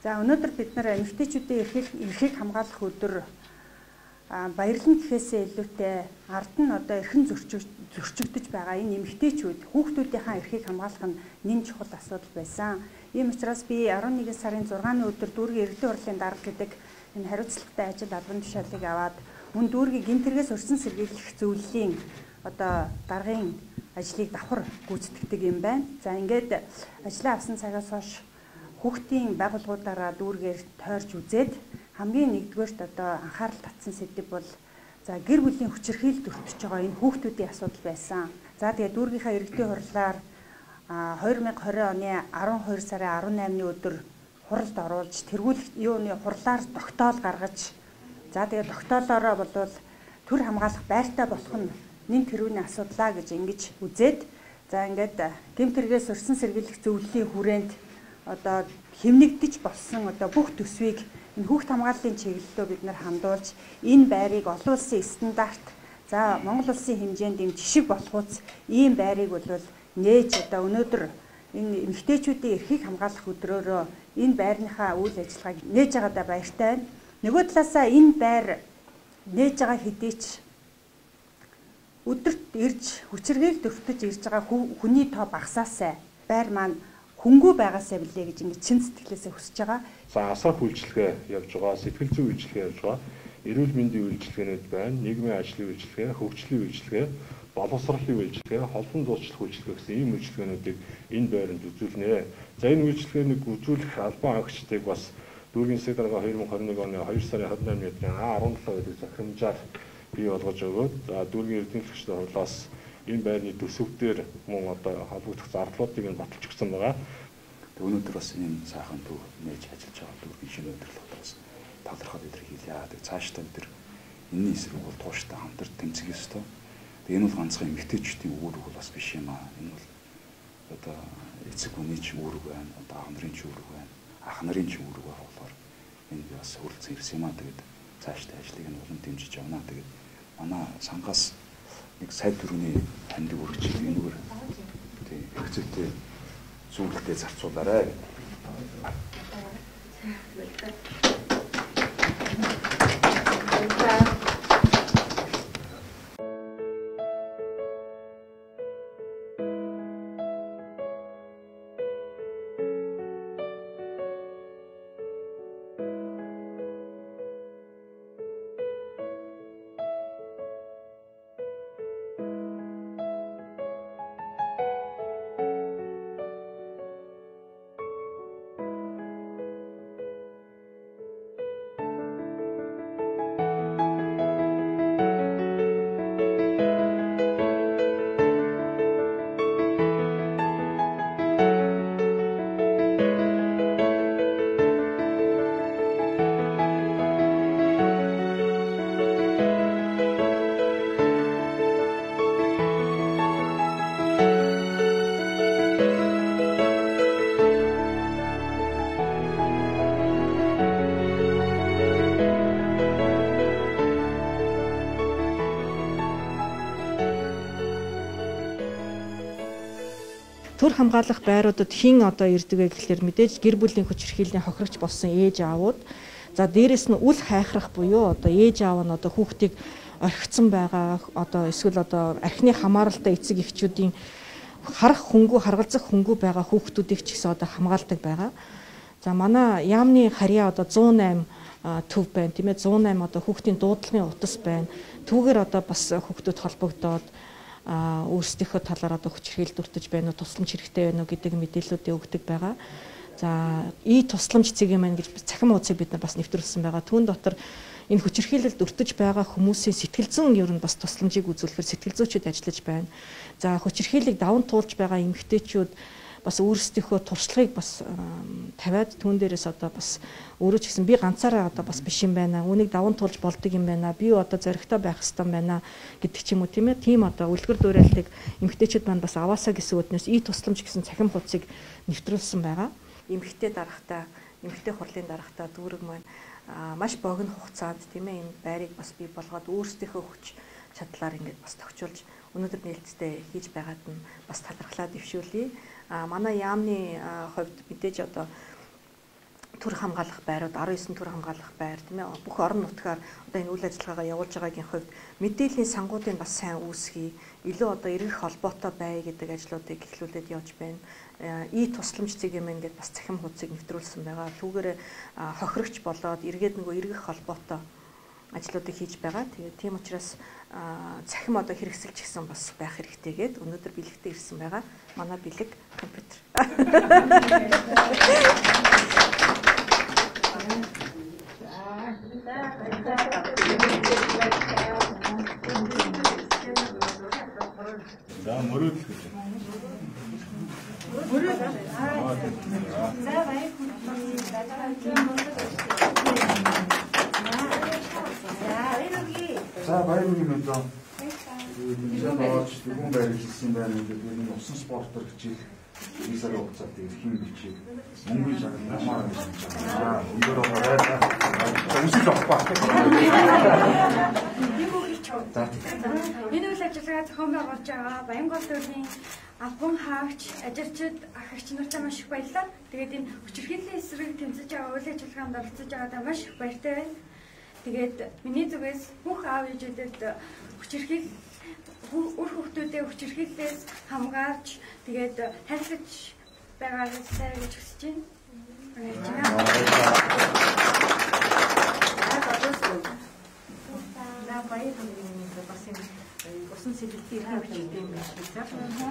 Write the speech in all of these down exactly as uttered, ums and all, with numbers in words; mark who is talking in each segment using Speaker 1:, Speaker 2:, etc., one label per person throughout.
Speaker 1: За өнөөдөр бид нар эмэгтэйчүүдийн эрхийг эрхийг хамгаалах өдөр баярлан гэхээсээ илүүтэй ард нь одоо эрхэн зөрчигдөж байгаа энэ эмэгтэйчүүд хүүхдүүдийнхээ эрхийг хамгаалах нь нэм чухал асуудал байсан. Ийм учраас би арван нэгэн сарын зургааны өдөр дүүргийн иргэдийн хурлын дарга гэдэг энэ хариуцлагатай ажил албан тушаалыг аваад мөн дүүргийн гинтэргээс урьдчилан сэргийлэх зөвлөлийн одоо даргын ажлыг давхар гүйцэтгэдэг юм байна. За ингээд ажлаа авсан цагаас хойш хүүхдийн байгууллагуудаараа дүүргээр тойрч үзээд хамгийн нэгдүгээрт одоо анхаарал татсан сэдэв бол за гэр бүлийн хүчирхийлэлд өртөж байгаа энэ хүүхдүүдийн асуудал байсан. За тэгээд дүүргийнхаа иргэдийн хурлаар хоёр мянган двадцать оны арван хоёр сарын арван наймны өдөр хуралд оруулж тэргүүлэх юуны хурлаар тогтоол гаргаж за тэгээд тогтоолоороо болвол төр хамгаалах байртай болох нь нэн тэрүүний асуудлаа гэж ингэж үзээд за ингээд гэмтэргээс урьдчилан сэргийлэх зөвлөлийн хүрээнд одоо хэмнэгдэж болсон одоо бүх төсвийг энэ хүүхд хамгааллын чиглэлөө бид нар хандуулж энэ байрыг олон улсын стандарт за Монгол улсын хэмжээнд юм жишг болохуц ийм байрыг бол нээж одоо өнөөдөр энэ эмэгтэйчүүдийн эрхийг хамгаалах өдрөөрөө энэ байрныхаа үйл ажиллагааг нээж байгаадаа баяртай байна. Нөгөө талаасаа энэ байр нээж байгаа хэдий ч өдөрт ирж хүчирхийлэлд өртөж ирж байгаа хүний тоо багасаасай байр маань хөнгөө байгаасаа билээ гэж ингэ чин сэтгэлээсээ хүсэж байгаа.
Speaker 2: За асар үйлчлэгээ явж байгаа, сэтгэл зүйн үйлчлэгээ явж байгаа, эрүүл мэндийн үйлчлэгээнүүд байна, нийгмийн ажлын үйлчлэгээ, хөгжлийн үйлчлэгээ, боловсролын үйлчлэгээ, холбон зуучлах үйлчлэгээ гэсэн ийм үйлчлэгээнүүдийг энэ байранд үзүүлнэ. За энэ үйлчлэгээнийг үзүүлэх албан агчдыг бас дүүргийн засаг дарга хоёр мың двадцать нэг оны хоёр сарын двадцать восьмын өдрийн арван долоо өдрийн захирамжаар бий болгож өгөөд за дүүргийн эрдэнэтлэгчдийн хурлаас энэ байрны төсөвдөр мөн одоо холбогдох зардлуудыг нь баталж өгсөн байгаа.
Speaker 3: Өнөөдөр бас энэ сайхан төв нээж ажиллаж байгаа дүүргийн шинэ удирдлага бас талархал илэрхийлье. Тэгээ цаашдаа бид нар энэний эсрэг бол тууштай хамтар тэмцэх ёстой. Тэгээ энэ бол ганцхан эмэгтэйчүүдийн үүрэг бол бас биш юм аа. Энэ бол одоо эцэг хүний ч үүрэг байна, одоо аав нарын ч үүрэг байна, ах нарын ч үүрэг байх болохоор энэ бас хөрөлцөн ирсэн юм аа. Тэгээд цаашдаа ажлыг нь улам дэмжиж явна. Тэгээд манай сангаас нэг сая төгрөгийн хандив өргөжийг энэгээр тийм хэрэгцээтэй зүйлдээ зарцуулаарай.
Speaker 4: Төр хамгаалах байруудад хэн одоо ирдэг вэ гэхлээр мэдээж гэр бүлийн хүчирхийллийн хохирогч болсон ээж аавууд за дээрэс нь үл хайхрах буюу одоо ээж аав нь одоо хүүхдийг орхигдсон байгаа одоо эсвэл одоо архины хамааралтай эцэг эхчүүдийн харах хөнгөө харгалзах хөнгөө байгаа хүүхдүүдийг ч гэсэн одоо хамгаалдаг байгаа. За манай яамны харьяа одоо зуун найман төв байна тийм ээ зуун найман одоо хүүхдийн дуудлагын утас байна. Түүгээр одоо бас хүүхдүүд холбогдоод а өөрсдийнхөө талаар одоо хүчирхийлэлд өртөж байна уу тусламж хэрэгтэй байна уу гэдэг мэдээллүүдийг өгдөг байгаа. За и тусламж цэгийн маань гэж цахим хуудсыг бид нар бас нэвтрүүлсэн байгаа. Түүн дотор энэ хүчирхийлэлд өртөж байгаа хүмүүсийн сэтгэл зүйн ер нь бас тусламжийг үзүүлэхээр сэтгэл зүйчид ажиллаж байна. За хүчирхийллийг даван туулж байгаа эмэгтэйчүүд бас өөрсдийнхөө туршлагыг бас тавиад түүн дээрээс одоо бас өөрөө ч гэсэн би ганцаараа одоо бас биш юм байна. Үүнийг даван туулж болдог юм байна. Би одоо зоригтой байх хэрэгтэй байна гэдэг ч юм уу тийм ээ. Тийм одоо үлгэр дуурайлтыг эмэгтэйчүүд маань бас аваасаа гэсэн үднээс и тусламж гэсэн цахим хуудсыг нэвтрүүлсэн байгаа. Эмэгтэй дарагтай, эмэгтэй хурлын дарагтай дүүрэг маань маш богино хугацаанд тийм ээ энэ байрыг бас бий болгоод өөрсдийнхөө хүч чадлаар ингээд бас тохижуулж өнөөдөр нээлттэй хийж байгаад нь бас талархлаа дэвшүүлье. А манай яамны хувьд мэдээж одоо төр хамгаалах байрууд арван девять төр хамгаалах байр тийм ээ бүх орон нутгаар одоо энэ үйл ажиллагаагаа явуулж байгаагийн хувьд мэдээллийн сангуудыг бас сайн үүсгэе, илүү одоо эргэх холбоотой бай гэдэг ажлуудыг эхлүүлээд явж байна. И тусламж цэгийн ингээд бас цахим хуудсыг нэвтрүүлсэн байгаа. Түүгээр хохирогч болоод эргээд нөгөө эргэх холбоотой ажлуудыг хийж байгаа. Тэгээд тийм учраас цахим одоо хэрэгсэлж гисэн бас байх хэрэгтэйгээд өнөөдөр бэлэгтээ ирсэн байгаа. Манай бэлэг компьютер.
Speaker 2: За мөрөөдөл гэж.
Speaker 1: Мөрөөдөл. За баяр.
Speaker 3: За баяр хүргэе мэдээ. Энд нөөч дүгэн байр хийсэн байна гэдэг энэ усан спортер хичээл нэг сарын хугацаанд эрхийн бичиг мөнгөний шагнал намаар гэж байна. Өндөр байгаа. Үсэл авахгүй.
Speaker 5: Энэ үйл ажиллагаа зохион байгуулж байгаа Баянгол төрийн албан хаагч, ажилчид, ахигч нартай маш их баярлалаа. Тэгээд энэ хүчирхийллийн эсрэг тэмцэж байгаа үйл ажиллагаанд оролцож байгаадаа маш их баяртай байна. Тэгээд миний зүгээс бүх аав ээжүүдэд хүчирхийл үр хүүхдүүдээ хүчирхийллээс хамгаалж тэгээд хайрлаж байгаарай гэж хүсэж байна. За баяр хүргэе. Бас энэ усан сэтгүүлтийн эрхийг бичдэг юм байна.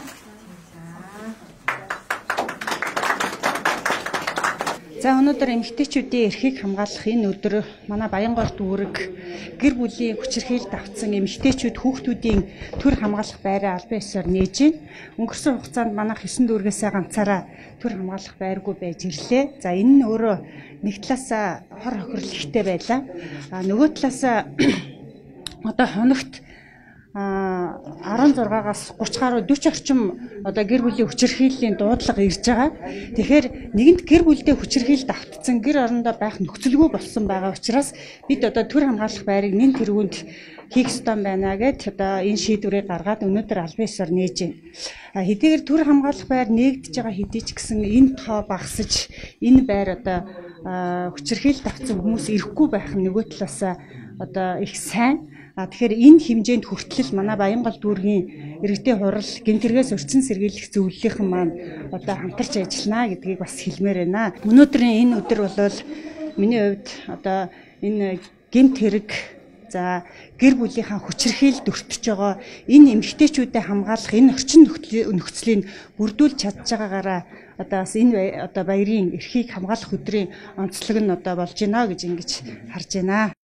Speaker 1: За өнөөдөр эмэгтэйчүүдийн эрхийг хамгаалах энэ өдөр манай Баянгол дүүрэг гэр бүлийн хүчирхийлэлд автсан эмэгтэйчүүд хүүхдүүдийн төр хамгаалах байраа албан ёсоор нээж байна. Өнгөрсөн хугацаанд манайх есөн дүүргээсээ ганцаараа төр хамгаалах байргүй байж ирлээ. За энэ нь өөрөө нэг талаасаа хор хохирол ихтэй байлаа. А нөгөө талаасаа одоо хоногт арван зургаагаас гурван гаруй дөрвөн орчим одоо гэр бүлийн хүчирхийллийн дуудлага ирж байгаа. Тэгэхээр нэгэнт гэр бүлдээ хүчирхийлэлд автцсан гэр орондоо байх нөхцөлгүй болсон байгаа учраас бид одоо төр хамгаалах байрыг нэн тэргуунд хийх ёстой байна гэд одоо энэ шийдвэрийг гаргаад өнөөдөр албан ёсоор нээж байна. Хэдийгээр төр хамгаалах байр нээгдэж байгаа хэдий ч гэсэн энэ тоо багасж энэ байр одоо хүчирхийлэлд автсан хүмүүс ирэхгүй байх нь нөгөө талаас одоо их сайн. А тэгэхээр энэ хэмжээнд хүртэл манай Баянгол дүүргийн иргэдийн хурал гэмтэргээс өрцөн сэргийлэх зөвлөлийнхэн маань одоо хамтарч ажиллана гэдгийг бас хэлмээр байна. Өнөөдрийн энэ өдөр бол миний хувьд одоо энэ гэмт хэрэг за гэр бүлийнхаа хүчирхийлэлд өртөж байгаа энэ эмэгтэйчүүдэд хамгаалах энэ орчин нөхцөлийг бүрдүүлж чадж байгаагаараа одоо бас энэ одоо баярын эрхийг хамгаалах өдрийн онцлог нь одоо болж байна гэж ингэж харж байна.